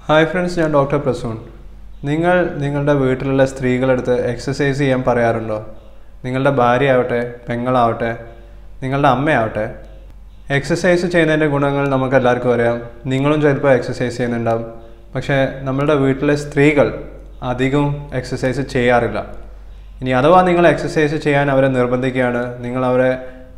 Hi friends, ഞാൻ doctor Prasoon. നിങ്ങളുടെ വീട്ടിലുള്ള സ്ത്രീകളെടുത്ത് എക്സസൈസ് ചെയ്യാൻ പറയാറുണ്ടോ? നിങ്ങളുടെ ഭാര്യ ആവട്ടെ, പെങ്ങളാവട്ടെ, നിങ്ങളുടെ അമ്മയാവട്ടെ. എക്സസൈസ് ചെയ്യുന്നതിൻ്റെ ഗുണങ്ങൾ നമുക്കെല്ലാവർക്കും അറിയാം. നിങ്ങളും ചിലപ്പോൾ എക്സസൈസ് ചെയ്യുന്നുണ്ടാവും. പക്ഷേ നമ്മളുടെ വീട്ടിലെ സ്ത്രീകൾ അധികവും എക്സസൈസ് ചെയ്യാറില്ല. ഇനി അഥവാ നിങ്ങൾ എക്സസൈസ് ചെയ്യാൻ അവരെ നിർബന്ധിക്കുകയാണ്, നിങ്ങൾ അവരെ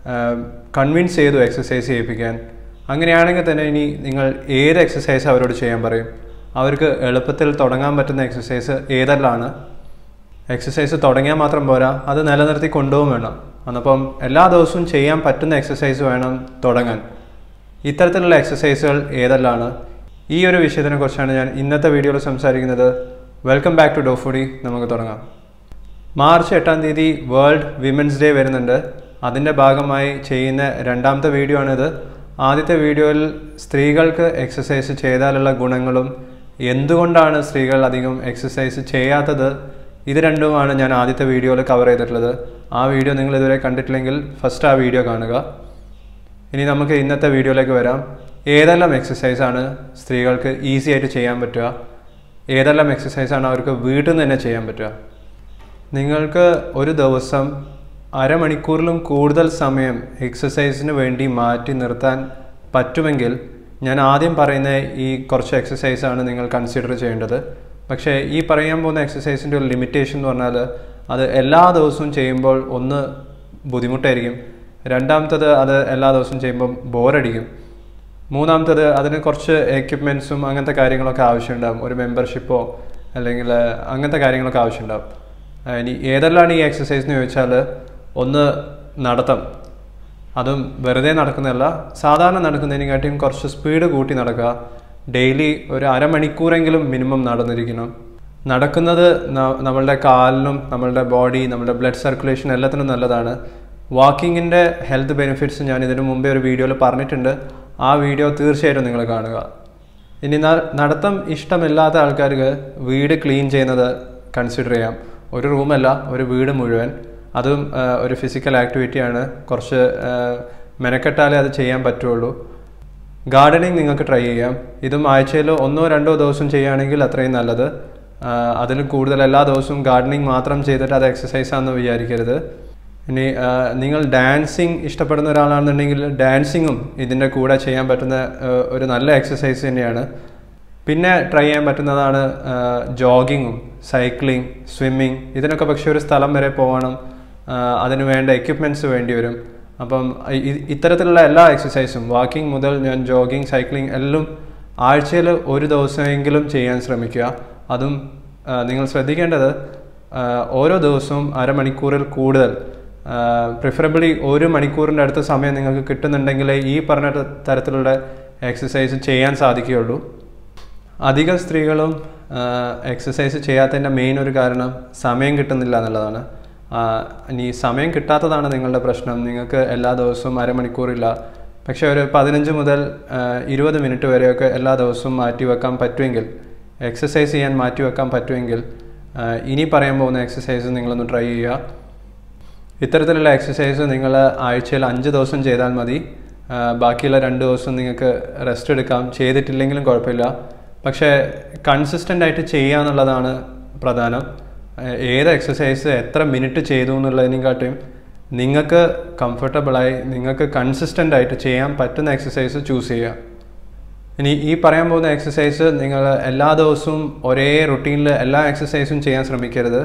കൺവിൻസ് ചെയ്തു എക്സസൈസ് ചെയ്യിപ്പിക്കാൻ. അങ്ങനെയാണെങ്കിൽ തന്നെ ഇനി നിങ്ങൾ ഏത് എക്സസൈസ് അവരോട് ചെയ്യാൻ പറയും? അവർക്ക് എളുപ്പത്തിൽ തുടങ്ങാൻ പറ്റുന്ന എക്സസൈസ് ഏതെല്ലാമാണ്? എക്സസൈസ് തുടങ്ങിയാൽ മാത്രം പോരാ, അത് നിലനിർത്തി കൊണ്ടുപോകും വേണം. അപ്പം എല്ലാ ദിവസവും ചെയ്യാൻ പറ്റുന്ന എക്സസൈസ് വേണം തുടങ്ങാൻ. ഇത്തരത്തിലുള്ള എക്സസൈസുകൾ ഏതെല്ലാമാണ്? ഈ ഒരു വിഷയത്തിനെക്കുറിച്ചാണ് ഞാൻ ഇന്നത്തെ വീഡിയോയിൽ സംസാരിക്കുന്നത്. വെൽക്കം ബാക്ക് ടു ഡോഫുഡി. നമുക്ക് തുടങ്ങാം. മാർച്ച് 8-ാം തീയതി വേൾഡ് വിമൻസ് ഡേ വരുന്നുണ്ട്. അതിൻ്റെ ഭാഗമായി ചെയ്യുന്ന രണ്ടാമത്തെ വീഡിയോ ആണിത്. ആദ്യത്തെ വീഡിയോയിൽ സ്ത്രീകൾക്ക് എക്സസൈസ് ചെയ്താലുള്ള ഗുണങ്ങളും എന്തുകൊണ്ടാണ് സ്ത്രീകൾ അധികം എക്സസൈസ് ചെയ്യാത്തത്, ഇത് രണ്ടുമാണ് ഞാൻ ആദ്യത്തെ വീഡിയോയിൽ കവർ ചെയ്തിട്ടുള്ളത്. ആ വീഡിയോ നിങ്ങൾ ഇതുവരെ കണ്ടിട്ടില്ലെങ്കിൽ ഫസ്റ്റ് ആ വീഡിയോ കാണുക. ഇനി നമുക്ക് ഇന്നത്തെ വീഡിയോയിലേക്ക് വരാം. ഏതെല്ലാം എക്സസൈസാണ് സ്ത്രീകൾക്ക് ഈസി ആയിട്ട് ചെയ്യാൻ പറ്റുക? ഏതെല്ലാം എക്സസൈസാണ് അവർക്ക് വീട്ടിൽ നിന്ന് തന്നെ ചെയ്യാൻ പറ്റുക? നിങ്ങൾക്ക് ഒരു ദിവസം അരമണിക്കൂറിലും കൂടുതൽ സമയം എക്സസൈസിന് വേണ്ടി മാറ്റി നിർത്താൻ പറ്റുമെങ്കിൽ ഞാൻ ആദ്യം പറയുന്ന ഈ കുറച്ച് എക്സസൈസാണ് നിങ്ങൾ കൺസിഡർ ചെയ്യേണ്ടത്. പക്ഷേ ഈ പറയാൻ പോകുന്ന എക്സസൈസിൻ്റെ ഒരു ലിമിറ്റേഷൻ എന്ന് പറഞ്ഞാൽ അത് എല്ലാ ദിവസവും ചെയ്യുമ്പോൾ ഒന്ന് ബുദ്ധിമുട്ടായിരിക്കും. രണ്ടാമത്തത് അത് എല്ലാ ദിവസവും ചെയ്യുമ്പോൾ ബോറടിക്കും. മൂന്നാമത്തത് അതിന് കുറച്ച് എക്യുപ്മെൻറ്റ്സും അങ്ങനത്തെ കാര്യങ്ങളൊക്കെ ആവശ്യമുണ്ടാകും. ഒരു മെമ്പർഷിപ്പോ അല്ലെങ്കിൽ അങ്ങനത്തെ കാര്യങ്ങളൊക്കെ ആവശ്യമുണ്ടാകും. ഇനി ഏതെല്ലാം ഈ എക്സസൈസ് എന്ന് ചോദിച്ചാൽ, ഒന്ന് നടത്തം. അതും വെറുതെ നടക്കുന്നതല്ല, സാധാരണ നടക്കുന്നതിനെക്കാട്ടിയും കുറച്ച് സ്പീഡ് കൂട്ടി നടക്കുക. ഡെയിലി ഒരു അരമണിക്കൂറെങ്കിലും മിനിമം നടന്നിരിക്കണം. നടക്കുന്നത് നമ്മളുടെ കാലിനും നമ്മളുടെ ബോഡി, നമ്മുടെ ബ്ലഡ് സർക്കുലേഷൻ എല്ലാത്തിനും നല്ലതാണ്. വാക്കിങ്ങിൻ്റെ ഹെൽത്ത് ബെനിഫിറ്റ്സ് ഞാൻ ഇതിനു മുമ്പേ ഒരു വീഡിയോയിൽ പറഞ്ഞിട്ടുണ്ട്. ആ വീഡിയോ തീർച്ചയായിട്ടും നിങ്ങൾ കാണുക. ഇനി നടത്തം ഇഷ്ടമില്ലാത്ത ആൾക്കാർക്ക് വീട് ക്ലീൻ ചെയ്യുന്നത് കൺസിഡർ ചെയ്യാം. ഒരു റൂമല്ല, ഒരു വീട് മുഴുവൻ. അതും ഒരു ഫിസിക്കൽ ആക്ടിവിറ്റിയാണ്. കുറച്ച് മെനക്കെട്ടാലേ അത് ചെയ്യാൻ പറ്റുള്ളൂ. ഗാർഡനിങ് നിങ്ങൾക്ക് ട്രൈ ചെയ്യാം. ഇതും ആഴ്ചയിൽ 1-2 ദിവസം ചെയ്യുകയാണെങ്കിൽ അത്രയും നല്ലത്. അതിലും കൂടുതൽ എല്ലാ ദിവസവും ഗാർഡനിങ് മാത്രം ചെയ്തിട്ട് അത് എക്സസൈസാണെന്ന് വിചാരിക്കരുത്. ഇനി നിങ്ങൾ ഡാൻസിങ് ഇഷ്ടപ്പെടുന്ന ഒരാളാണെന്നുണ്ടെങ്കിൽ ഡാൻസിങ്ങും ഇതിൻ്റെ കൂടെ ചെയ്യാൻ പറ്റുന്ന ഒരു നല്ല എക്സസൈസ് തന്നെയാണ്. പിന്നെ ട്രൈ ചെയ്യാൻ പറ്റുന്നതാണ് ജോഗിങ്ങും സൈക്ലിംഗ്, സ്വിമ്മിങ്. ഇതിനൊക്കെ പക്ഷേ ഒരു സ്ഥലം വരെ പോകണം, അതിന് വേണ്ട എക്യുപ്മെൻറ്റ്സ് വേണ്ടി വരും. അപ്പം ഇത്തരത്തിലുള്ള എല്ലാ എക്സസൈസും, വാക്കിംഗ് മുതൽ ഞാൻ ജോഗിങ്, സൈക്ലിംഗ് എല്ലാം ആഴ്ചയിൽ ഒരു ദിവസമെങ്കിലും ചെയ്യാൻ ശ്രമിക്കുക. അതും നിങ്ങൾ ശ്രദ്ധിക്കേണ്ടത് ഓരോ ദിവസവും അരമണിക്കൂറിൽ കൂടുതൽ, പ്രിഫറബിളി 1 മണിക്കൂറിൻ്റെ അടുത്ത സമയം നിങ്ങൾക്ക് കിട്ടുന്നുണ്ടെങ്കിലേ ഈ പറഞ്ഞ തരത്തിലുള്ള എക്സസൈസ് ചെയ്യാൻ സാധിക്കുകയുള്ളൂ. അധിക സ്ത്രീകളും എക്സസൈസ് ചെയ്യാത്തതിൻ്റെ മെയിൻ ഒരു കാരണം സമയം കിട്ടുന്നില്ല എന്നുള്ളതാണ്. ഇനി സമയം കിട്ടാത്തതാണ് നിങ്ങളുടെ പ്രശ്നം. നിങ്ങൾക്ക് എല്ലാ ദിവസവും അരമണിക്കൂറില്ല, പക്ഷേ ഒരു 15 മുതൽ 20 മിനിറ്റ് വരെയൊക്കെ എല്ലാ ദിവസവും മാറ്റി വെക്കാൻ പറ്റുമെങ്കിൽ, എക്സസൈസ് ചെയ്യാൻ മാറ്റി വെക്കാൻ പറ്റുമെങ്കിൽ ഇനി പറയാൻ പോകുന്ന എക്സസൈസ് നിങ്ങളൊന്ന് ട്രൈ ചെയ്യുക. ഇത്തരത്തിലുള്ള എക്സസൈസ് നിങ്ങൾ ആഴ്ചയിൽ 5 ദിവസം ചെയ്താൽ മതി. ബാക്കിയുള്ള 2 ദിവസം നിങ്ങൾക്ക് റെസ്റ്റ് എടുക്കാം. ചെയ്തിട്ടില്ലെങ്കിലും കുഴപ്പമില്ല. പക്ഷേ കൺസിസ്റ്റൻ്റ് ആയിട്ട് ചെയ്യുക എന്നുള്ളതാണ് പ്രധാനം. ഏത് എക്സസൈസ് എത്ര മിനിറ്റ് ചെയ്തു എന്നുള്ളതിനെക്കാട്ടും നിങ്ങൾക്ക് കംഫർട്ടബിളായി, നിങ്ങൾക്ക് കൺസിസ്റ്റൻ്റ് ആയിട്ട് ചെയ്യാൻ പറ്റുന്ന എക്സസൈസ് ചൂസ് ചെയ്യുക. ഇനി ഈ പറയാൻ പോകുന്ന എക്സസൈസ് നിങ്ങൾ എല്ലാ ദിവസവും ഒരേ റുട്ടീനിൽ എല്ലാ എക്സസൈസും ചെയ്യാൻ ശ്രമിക്കരുത്.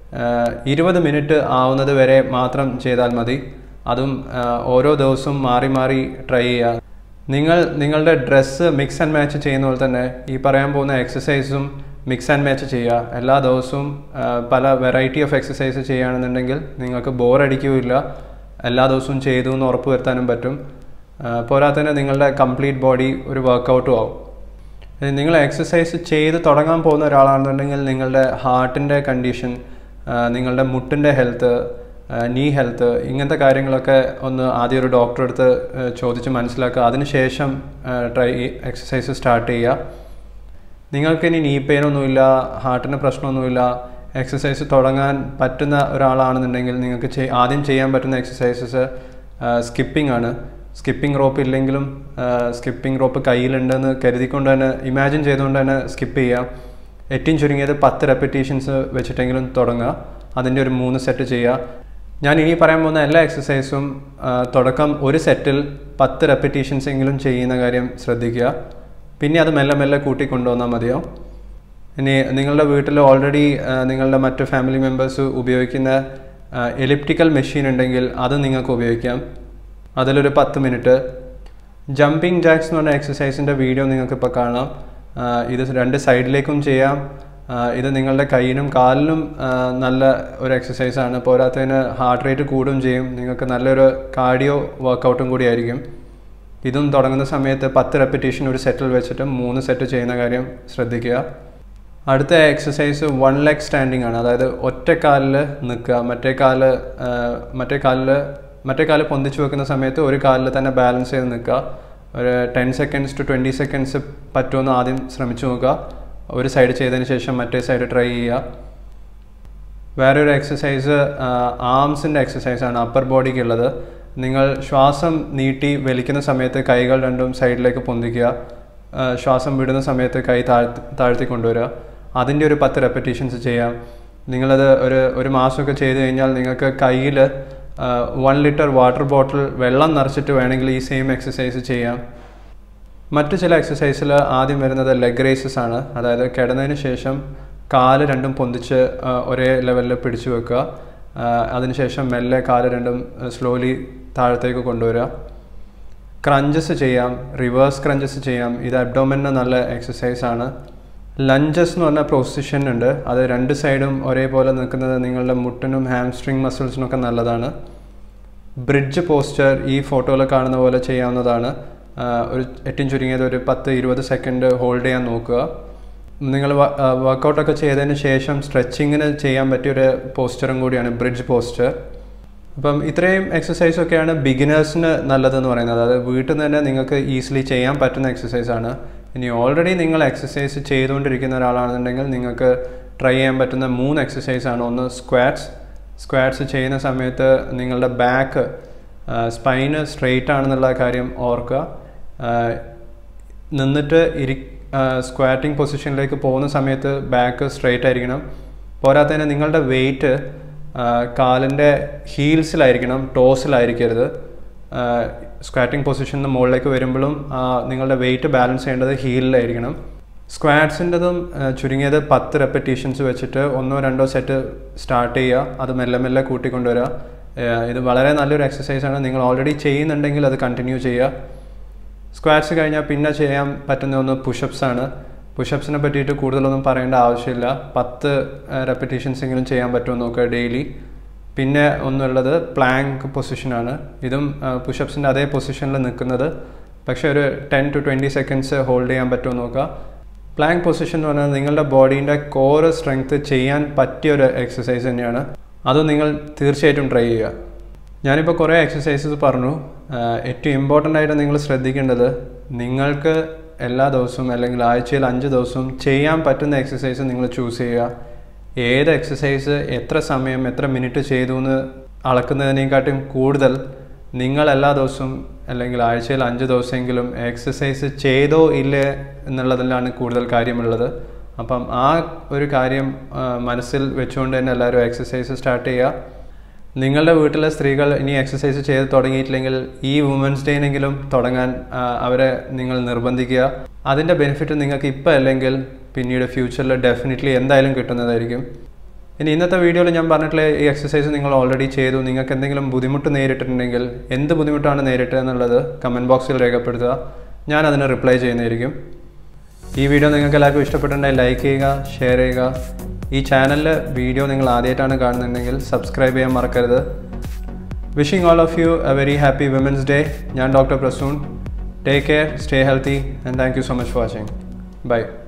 20 മിനിറ്റ് ആവുന്നത് വരെ മാത്രം ചെയ്താൽ മതി. അതും ഓരോ ദിവസവും മാറി മാറി ട്രൈ ചെയ്യുക. നിങ്ങളുടെ ഡ്രസ്സ് മിക്സ് ആൻഡ് മാച്ച് ചെയ്യുന്ന പോലെ തന്നെ ഈ പറയാൻ പോകുന്ന എക്സസൈസും മിക്സ് ആൻഡ് മാച്ച് ചെയ്യുക. എല്ലാ ദിവസവും പല വെറൈറ്റി ഓഫ് എക്സസൈസ് ചെയ്യുകയാണെന്നുണ്ടെങ്കിൽ നിങ്ങൾക്ക് ബോറടിക്കുകയില്ല. എല്ലാ ദിവസവും ചെയ്തു എന്ന് ഉറപ്പ് വരുത്താനും പറ്റും. പോരാത്തന്നെ നിങ്ങളുടെ കംപ്ലീറ്റ് ബോഡി ഒരു വർക്കൗട്ടും ആവും. നിങ്ങൾ എക്സസൈസ് ചെയ്ത് തുടങ്ങാൻ പോകുന്ന ഒരാളാണെന്നുണ്ടെങ്കിൽ നിങ്ങളുടെ ഹാർട്ടിൻ്റെ കണ്ടീഷൻ, നിങ്ങളുടെ മുട്ടിൻ്റെ ഹെൽത്ത്, നീ ഹെൽത്ത്, ഇങ്ങനത്തെ കാര്യങ്ങളൊക്കെ ഒന്ന് ആദ്യം ഒരു ഡോക്ടറെ അടുത്ത് ചോദിച്ച് മനസ്സിലാക്കുക. അതിനുശേഷം എക്സസൈസ് സ്റ്റാർട്ട് ചെയ്യുക. നിങ്ങൾക്ക് ഇനി നീ പെയിനൊന്നുമില്ല, ഹാർട്ടിന് പ്രശ്നമൊന്നുമില്ല, എക്സസൈസ് തുടങ്ങാൻ പറ്റുന്ന ഒരാളാണെന്നുണ്ടെങ്കിൽ നിങ്ങൾക്ക് ആദ്യം ചെയ്യാൻ പറ്റുന്ന എക്സസൈസസ് സ്കിപ്പിംഗ് ആണ്. സ്കിപ്പിംഗ് റോപ്പ് ഇല്ലെങ്കിലും സ്കിപ്പിംഗ് റോപ്പ് കയ്യിലുണ്ടെന്ന് കരുതിക്കൊണ്ട് തന്നെ ഇമാജിൻ ചെയ്തുകൊണ്ട് തന്നെ സ്കിപ്പ് ചെയ്യുക. ഏറ്റവും ചുരുങ്ങിയത് 10 റെപ്പിറ്റീഷൻസ് വെച്ചിട്ടെങ്കിലും തുടങ്ങുക. അതിൻ്റെ ഒരു 3 സെറ്റ് ചെയ്യുക. ഞാൻ ഇനി പറയാൻ പോകുന്ന എല്ലാ എക്സസൈസും തുടക്കം ഒരു സെറ്റിൽ 10 റെപ്പിറ്റീഷൻസ് എങ്കിലും ചെയ്യുന്ന കാര്യം ശ്രദ്ധിക്കുക. പിന്നെ അത് മെല്ലെ മെല്ലെ കൂട്ടിക്കൊണ്ടുവന്നാൽ മതിയോ. ഇനി നിങ്ങളുടെ വീട്ടിൽ ഓൾറെഡി നിങ്ങളുടെ മറ്റ് ഫാമിലി മെമ്പേഴ്സ് ഉപയോഗിക്കുന്ന എലിപ്റ്റിക്കൽ മെഷീൻ ഉണ്ടെങ്കിൽ അത് നിങ്ങൾക്ക് ഉപയോഗിക്കാം. അതിലൊരു 10 മിനിറ്റ്. ജമ്പിങ് ജാക്സ് എന്ന് പറഞ്ഞ എക്സസൈസിൻ്റെ വീഡിയോ നിങ്ങൾക്കിപ്പോൾ കാണാം. ഇത് 2 സൈഡിലേക്കും ചെയ്യാം. ഇത് നിങ്ങളുടെ കൈയിനും കാലിനും നല്ല ഒരു എക്സസൈസാണ്. പോരാത്തതിന് ഹാർട്ട് റേറ്റ് കൂടുകയും ചെയ്യും. നിങ്ങൾക്ക് നല്ലൊരു കാർഡിയോ വർക്കൗട്ടും കൂടി ആയിരിക്കും. ഇതും തുടങ്ങുന്ന സമയത്ത് 10 റെപ്പിറ്റീഷൻ ഒരു സെറ്റിൽ വെച്ചിട്ട് 3 സെറ്റ് ചെയ്യുന്ന കാര്യം ശ്രദ്ധിക്കുക. അടുത്ത എക്സസൈസ് 1 ലെഗ് സ്റ്റാൻഡിങ് ആണ്. അതായത് ഒറ്റ കാലിൽ നിൽക്കുക, മറ്റേ കാല് പൊന്തിച്ച് വെക്കുന്ന സമയത്ത് ഒരു കാലിൽ തന്നെ ബാലൻസ് ചെയ്ത് നിൽക്കുക. ഒരു 10 സെക്കൻഡ്സ് ടു 20 സെക്കൻഡ്സ് പറ്റുമെന്ന് ആദ്യം ശ്രമിച്ചു നോക്കുക. ഒരു സൈഡ് ചെയ്തതിന് ശേഷം മറ്റേ സൈഡ് ട്രൈ ചെയ്യുക. വേറൊരു എക്സസൈസ് ആംസിൻ്റെ എക്സസൈസാണ്, അപ്പർ ബോഡിക്കുള്ളത്. നിങ്ങൾ ശ്വാസം നീട്ടി വലിക്കുന്ന സമയത്ത് കൈകൾ രണ്ടും സൈഡിലേക്ക് പൊന്തിക്കുക. ശ്വാസം വിടുന്ന സമയത്ത് കൈ താഴ്ത്തി കൊണ്ടുവരിക. അതിൻ്റെ ഒരു 10 റെപ്പിറ്റീഷൻസ് ചെയ്യാം. നിങ്ങളത് ഒരു മാസമൊക്കെ ചെയ്ത് കഴിഞ്ഞാൽ നിങ്ങൾക്ക് കയ്യിൽ 1 ലിറ്റർ വാട്ടർ ബോട്ടിൽ വെള്ളം നിറച്ചിട്ട് വേണമെങ്കിൽ ഈ സെയിം എക്സസൈസ് ചെയ്യാം. മറ്റു ചില എക്സസൈസിൽ ആദ്യം വരുന്നത് ലെഗ് റേസസ് ആണ്. അതായത് കിടന്നതിന് ശേഷം കാല് രണ്ടും പൊന്തിച്ച് ഒരേ ലെവലിൽ പിടിച്ചു വെക്കുക. അതിനുശേഷം മെല്ലെ കാല് രണ്ടും സ്ലോലി താഴത്തേക്ക് കൊണ്ടുവരിക. ക്രഞ്ചസ് ചെയ്യാം, റിവേഴ്സ് ക്രഞ്ചസ് ചെയ്യാം. ഇത് അബ്ഡോമന് നല്ല എക്സസൈസാണ്. ലഞ്ചസ് എന്ന് പറഞ്ഞ പൊസിഷൻ ഉണ്ട്. അത് 2 സൈഡും ഒരേപോലെ നിൽക്കുന്നത് നിങ്ങളുടെ മുട്ടിനും ഹാംസ്ട്രിങ് മസിൽസിനൊക്കെ നല്ലതാണ്. ബ്രിഡ്ജ് പോസ്ചർ ഈ ഫോട്ടോയിൽ കാണുന്ന പോലെ ചെയ്യാവുന്നതാണ്. ഒരു ഏറ്റവും ചുരുങ്ങിയത് ഒരു 10-20 സെക്കൻഡ് ഹോൾഡ് ചെയ്യാൻ നോക്കുക. നിങ്ങൾ വർക്കൗട്ടൊക്കെ ചെയ്തതിന് ശേഷം സ്ട്രെച്ചിങ്ങിന് ചെയ്യാൻ പറ്റിയൊരു പോസ്ചറും കൂടിയാണ് ബ്രിഡ്ജ് പോസ്ചർ. അപ്പം ഇത്രയും എക്സസൈസൊക്കെയാണ് ബിഗിനേഴ്സിന് നല്ലതെന്ന് പറയുന്നത്. അതായത് വീട്ടിൽ നിന്ന് തന്നെ നിങ്ങൾക്ക് ഈസിലി ചെയ്യാൻ പറ്റുന്ന എക്സസൈസാണ്. ഇനി ഓൾറെഡി നിങ്ങൾ എക്സസൈസ് ചെയ്തുകൊണ്ടിരിക്കുന്ന ഒരാളാണെന്നുണ്ടെങ്കിൽ നിങ്ങൾക്ക് ട്രൈ ചെയ്യാൻ പറ്റുന്ന 3 എക്സസൈസാണ്. ഒന്ന് സ്ക്വാറ്റ്സ് ചെയ്യുന്ന സമയത്ത് നിങ്ങളുടെ ബാക്ക് സ്പൈന് സ്ട്രെയിറ്റ് ആണെന്നുള്ള കാര്യം ഓർക്കുക. നിന്നിട്ട് സ്ക്വാറ്റിംഗ് പൊസിഷനിലേക്ക് പോകുന്ന സമയത്ത് ബാക്ക് സ്ട്രെയിറ്റ് ആയിരിക്കണം. പോരാത്തതിന് നിങ്ങളുടെ വെയിറ്റ് കാലിൻ്റെ ഹീൽസിലായിരിക്കണം, ടോസിലായിരിക്കരുത്. സ്ക്വാറ്റിംഗ് പൊസിഷനിൽ മുകളിലേക്ക് വരുമ്പോഴും നിങ്ങളുടെ വെയിറ്റ് ബാലൻസ് ചെയ്യേണ്ടത് ഹീലിലായിരിക്കണം. സ്ക്വാറ്റ്സിൻ്റെതും ചുരുങ്ങിയത് 10 റെപ്പിറ്റീഷൻസ് വെച്ചിട്ട് 1-2 സെറ്റ് സ്റ്റാർട്ട് ചെയ്യുക. അത് മെല്ലെ മെല്ലെ കൂട്ടിക്കൊണ്ടുവരിക. ഇത് വളരെ നല്ലൊരു എക്സസൈസാണ്. നിങ്ങൾ ഓൾറെഡി ചെയ്യുന്നുണ്ടെങ്കിൽ അത് കണ്ടിന്യൂ ചെയ്യുക. സ്ക്വാറ്റ്സ് കഴിഞ്ഞാൽ പിന്നെ ചെയ്യാൻ പറ്റുന്ന ഒന്ന് പുഷപ്സ് ആണ്. പുഷപ്സിനെ പറ്റിയിട്ട് കൂടുതലൊന്നും പറയേണ്ട ആവശ്യമില്ല. 10 റെപ്പിറ്റീഷൻസ് എങ്കിലും ചെയ്യാൻ പറ്റുമോ നോക്കുക ഡെയിലി. പിന്നെ ഒന്നുള്ളത് പ്ലാങ്ക് പൊസിഷനാണ്. ഇതും പുഷപ്സിൻ്റെ അതേ പൊസിഷനിൽ നിൽക്കുന്നത്, പക്ഷേ ഒരു 10-20 സെക്കൻഡ്സ് ഹോൾഡ് ചെയ്യാൻ പറ്റുമോ നോക്കുക. പ്ലാങ്ക് പൊസിഷൻ എന്ന് പറഞ്ഞാൽ നിങ്ങളുടെ ബോഡീൻ്റെ കോർ സ്ട്രെങ്ത് ചെയ്യാൻ പറ്റിയൊരു എക്സസൈസ് തന്നെയാണ്. അത് നിങ്ങൾ തീർച്ചയായിട്ടും ട്രൈ ചെയ്യുക. ഞാനിപ്പോൾ കുറേ എക്സസൈസസ് പറഞ്ഞു. ഏറ്റവും ഇമ്പോർട്ടൻ്റ് ആയിട്ട് നിങ്ങൾ ശ്രദ്ധിക്കേണ്ടത് നിങ്ങൾക്ക് എല്ലാ ദിവസവും അല്ലെങ്കിൽ ആഴ്ചയിൽ 5 ദിവസവും ചെയ്യാൻ പറ്റുന്ന എക്സസൈസ് നിങ്ങൾ ചൂസ് ചെയ്യുക. ഏത് എക്സസൈസ് എത്ര സമയം എത്ര മിനിറ്റ് ചെയ്തു എന്ന് അളക്കുന്നതിനേക്കാട്ടും കൂടുതൽ നിങ്ങൾ എല്ലാ ദിവസവും അല്ലെങ്കിൽ ആഴ്ചയിൽ 5 ദിവസമെങ്കിലും എക്സസൈസ് ചെയ്തോ ഇല്ലേ എന്നുള്ളതിലാണ് കൂടുതൽ കാര്യമുള്ളത്. അപ്പം ആ ഒരു കാര്യം മനസ്സിൽ വെച്ചുകൊണ്ട് തന്നെ എല്ലാവരും എക്സസൈസ് സ്റ്റാർട്ട് ചെയ്യുക. നിങ്ങളുടെ വീട്ടിലെ സ്ത്രീകൾ ഇനി എക്സസൈസ് ചെയ്ത് തുടങ്ങിയിട്ടില്ലെങ്കിൽ ഈ വുമൻസ് ഡേനെങ്കിലും തുടങ്ങാൻ അവരെ നിങ്ങൾ നിർബന്ധിക്കുക. അതിൻ്റെ ബെനിഫിറ്റ് നിങ്ങൾക്ക് ഇപ്പോൾ അല്ലെങ്കിൽ പിന്നീട് ഫ്യൂച്ചറിൽ ഡെഫിനറ്റ്ലി എന്തായാലും കിട്ടുന്നതായിരിക്കും. ഇനി ഇന്നത്തെ വീഡിയോയിൽ ഞാൻ പറഞ്ഞിട്ടുള്ള ഈ എക്സസൈസ് നിങ്ങൾ ഓൾറെഡി ചെയ്തു. നിങ്ങൾക്ക് എന്തെങ്കിലും ബുദ്ധിമുട്ട് നേരിട്ടിട്ടുണ്ടെങ്കിൽ എന്ത് ബുദ്ധിമുട്ടാണ് നേരിട്ടത് എന്നുള്ളത് കമൻറ്റ് ബോക്സിൽ രേഖപ്പെടുത്തുക. ഞാൻ അതിന് റിപ്ലൈ ചെയ്യുന്നതായിരിക്കും. ഈ വീഡിയോ നിങ്ങൾക്ക് എല്ലാവർക്കും ഇഷ്ടപ്പെട്ടിട്ടുണ്ടെങ്കിൽ ലൈക്ക് ചെയ്യുക, ഷെയർ ചെയ്യുക. ഈ ചാനലിൽ വീഡിയോ നിങ്ങൾ ആദ്യമായിട്ടാണ് കാണുന്നുണ്ടെങ്കിൽ സബ്സ്ക്രൈബ് ചെയ്യാൻ മറക്കരുത്. Wishing all of you a very happy women's day. ഞാൻ doctor Prasoon. Take care, stay healthy and thank you so much for watching. By.